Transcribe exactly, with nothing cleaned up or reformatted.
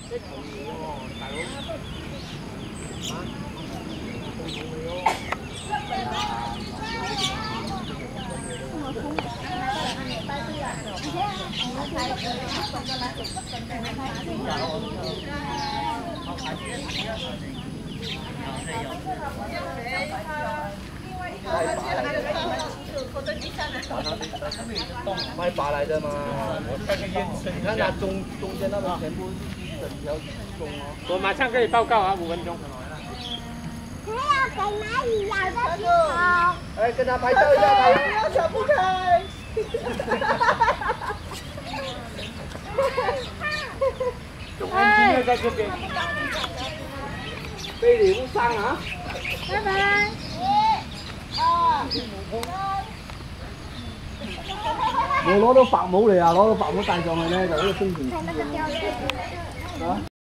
即係同意喎，大佬。嚇？共同嘅咯。卖拔来的嘛，你看它中中间那个全部是整条中哦。我马上可以报告啊，五分钟。 还要给蚂蚁咬的石头。 哎，跟他拍照一下，拍不要想不开。 总安今天在这边。被礼物上啊！ 拜拜。一、二、 我攞到白帽嚟啊！攞到白帽戴上去咧，就呢個精神。 看那个雕像。 啊！